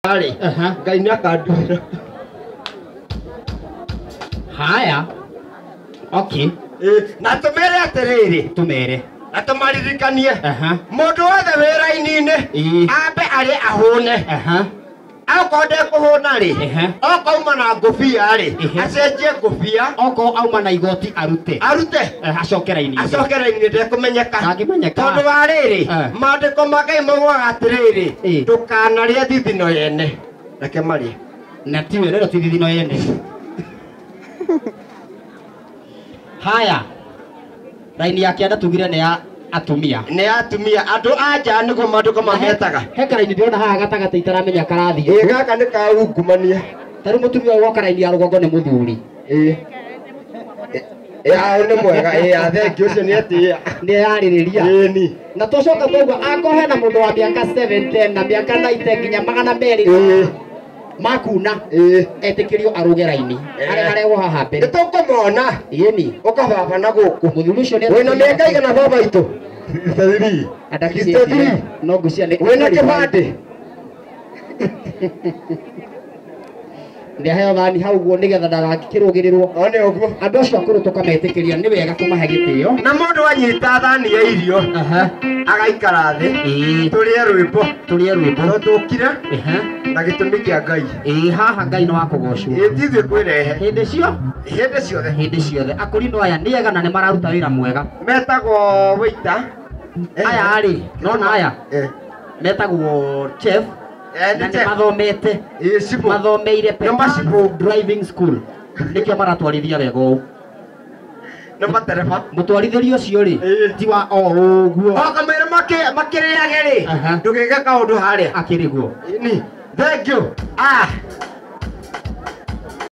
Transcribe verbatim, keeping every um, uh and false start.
Ali, Ngai nĩakandũmĩra. Haya. Okay. Na tũmere atĩrĩrĩ. Tũmere. Na tũmaririkanie. Aha. Mũndũ wothe wĩra-inĩ ambe arĩ ahũne. Aha. Akorwo ndekũhũna rĩ, okauma na ngũbia rĩ, acenjie ngũbia. Okorwo auma na igoti arute. Arute. Acoke raini. Acoke raini ndekũmenyeka. Ndangĩmenyeka. Tondũ wa rĩrĩ, maandĩko ma Ngai maugaga atĩrĩrĩ, ndũkanarĩe thithino yene. Reke marĩe. Na tiwe rero ti thithino yene. Haya. Raini yake anatugire nĩ ya atumia. Nĩ atumia. Andũ anja nĩguo maandĩko mametaga. He karaini ndĩrona haha gatagatĩ itaramenya karathiĩ. Ĩ gaka nĩ ka ungumania. Tarĩ mũtumia woka raini ya rũgongo nĩ mũthuri. Ĩ. Ya nĩ mwega. Ĩ athengi ũcio nĩ atĩa. Nĩ yarĩrĩria. Ĩ ni. Na tũcoka twaigua akohe na mũndũ wa mĩaka seventy na mĩaka ninety nginya magana merĩ. Ĩ. Makuna. Ĩ. Etĩkĩrio arũge raini. Arĩa arĩa haha mbere. Nĩtũkũmona. Ĩ ni. Ũkababa na gũkũ. Mũthuri ũcio nĩ wĩna mĩaka igana baba itũ. Thirty. Adakĩtie. No ngucia nĩ. Wĩna kĩbandĩ. Nĩaheo thani hau guo nĩgetha ndagakĩrũgĩrĩrwo. One ũguo. Andũ acio akũrũ tũkametĩkĩria nĩ wega kũmahe gĩtĩo. Na mũndũ anyita thani ya irio. Aha. Agaikara thĩ. Ĩ. Tũrĩe rwĩmbo. Tũrĩe rwĩmbo. No tũkire. Aha. Na gĩtũmi kĩa Ngai. Ĩ haha Ngai nĩ wa kũgocwo. Ĩ tithuĩ kwĩrehe. Hĩndĩ cio. Hĩndĩ ciothe. Hĩndĩ ciothe. Akũrinũ aya nĩ ega na nĩ mararuta wĩra mwega. Metagwo wĩita. Aya rĩ, nona aya. Eh. Metagwo chef. Na nĩ mathomete. Ĩ cibũ. Mathomeire Pemba driving school. Nĩkĩo maratwarithia wega ũũ. Na matereba. Mũtwarithĩrio ũcio rĩ, ti wa o ũguo. O kamere makĩrĩage rĩ. Ndũgĩke kaũndũ harĩa. Akĩrĩ guo. Ni. Thank you. Ah.